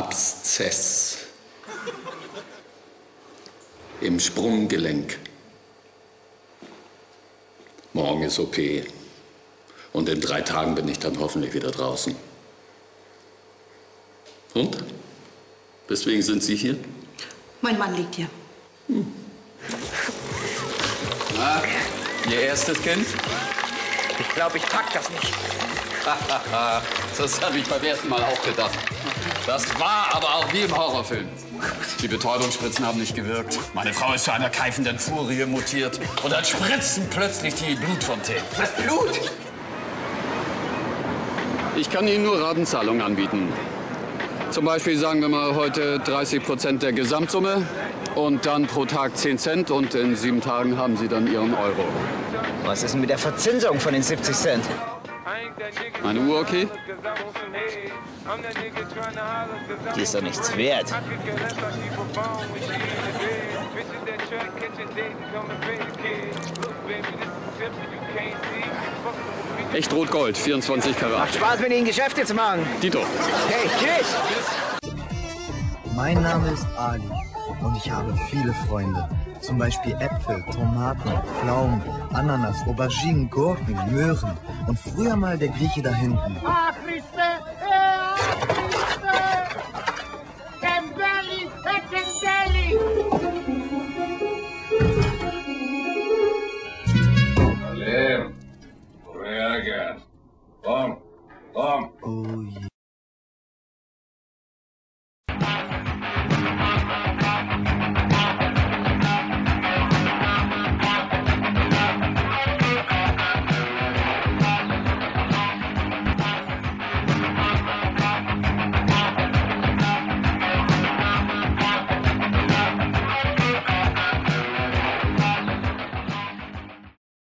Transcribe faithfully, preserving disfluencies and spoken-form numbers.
Abszess im Sprunggelenk. Morgen ist O P. Und in drei Tagen bin ich dann hoffentlich wieder draußen. Und? Weswegen sind Sie hier? Mein Mann liegt hier. Hm. Na, Ihr erstes Kind? Ich glaube, ich pack das nicht. Das habe ich beim ersten Mal auch gedacht. Das war aber auch wie im Horrorfilm. Die Betäubungsspritzen haben nicht gewirkt. Meine Frau ist zu einer keifenden Furie mutiert. Und dann spritzen plötzlich die Blutfontänen. Was, Blut? Ich kann Ihnen nur Ratenzahlungen anbieten. Zum Beispiel sagen wir mal heute dreißig Prozent der Gesamtsumme und dann pro Tag zehn Cent und in sieben Tagen haben Sie dann Ihren Euro. Was ist denn mit der Verzinsung von den siebzig Cent? Meine Uhr okay? Die ist doch nichts wert. Echt Rotgold, vierundzwanzig Karat. Macht Spaß, mit Ihnen Geschäfte zu machen. Dito. Hey, tschüss. Mein Name ist Ali und ich habe viele Freunde. Zum Beispiel Äpfel, Tomaten, Pflaumen, Ananas, Auberginen, Gurken, Möhren und früher mal der Grieche da hinten. Ah, Christe!